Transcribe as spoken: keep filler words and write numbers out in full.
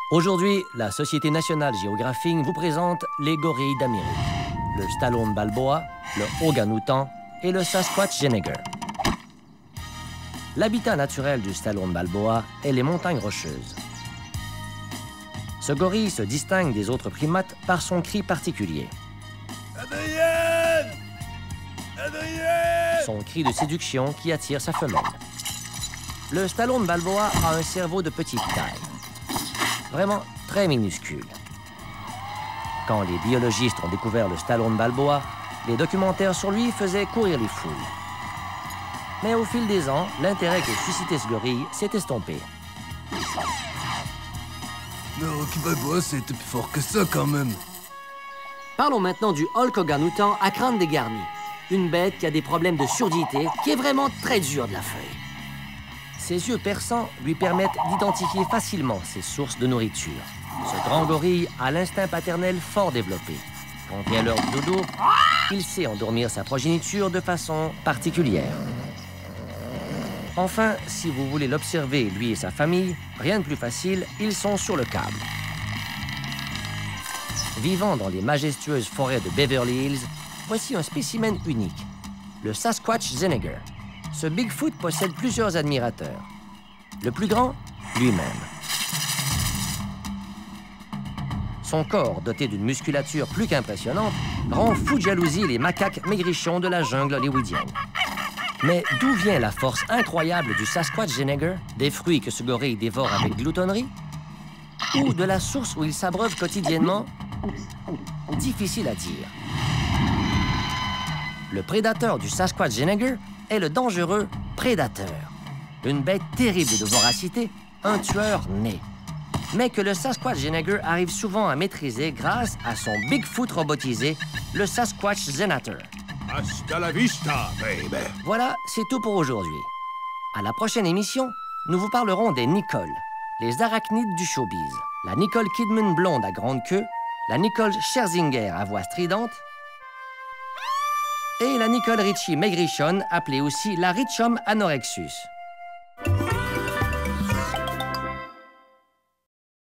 Aujourd'hui, la Société nationale géographique vous présente les gorilles d'Amérique. Le Stallone Balboa, le Orang-Outan et le Sasquatch-Jenager. L'habitat naturel du Stallone Balboa est les montagnes rocheuses. Ce gorille se distingue des autres primates par son cri particulier. Adrienne! Adrienne! Son cri de séduction qui attire sa femelle. Le Stallone Balboa a un cerveau de petite taille, vraiment très minuscule. Quand les biologistes ont découvert le Stallone Balboa, les documentaires sur lui faisaient courir les foules. Mais au fil des ans, l'intérêt que suscitait ce gorille s'est estompé. Mais Rocky Balboa, c'était plus fort que ça, quand même. Parlons maintenant du Hulk Orang-Outan à crâne dégarni. Une bête qui a des problèmes de surdité, qui est vraiment très dure de la feuille. Ses yeux perçants lui permettent d'identifier facilement ses sources de nourriture. Ce grand gorille a l'instinct paternel fort développé. Quand vient l'heure du dodo, il sait endormir sa progéniture de façon particulière. Enfin, si vous voulez l'observer, lui et sa famille, rien de plus facile, ils sont sur le câble. Vivant dans les majestueuses forêts de Beverly Hills, voici un spécimen unique, le Sasquatch-Jenager. Ce Bigfoot possède plusieurs admirateurs. Le plus grand, lui-même. Son corps, doté d'une musculature plus qu'impressionnante, rend fou de jalousie les macaques maigrichons de la jungle hollywoodienne. Mais d'où vient la force incroyable du Sasquatch-Jenager, des fruits que ce gorille dévore avec gloutonnerie? Ou de la source où il s'abreuve quotidiennement? Difficile à dire. Le prédateur du Sasquatch-Jenager est le dangereux prédateur. Une bête terrible de voracité, un tueur né. Mais que le Sasquatch-Jenager arrive souvent à maîtriser grâce à son Bigfoot robotisé, le Sasquatch-Zenator. Hasta la vista, baby! Voilà, c'est tout pour aujourd'hui. À la prochaine émission, nous vous parlerons des Nicole, les arachnides du showbiz. La Nicole Kidman blonde à grande queue, la Nicole Scherzinger à voix stridente et la Nicole Richie maigrichonne, appelée aussi la Richum anorexus.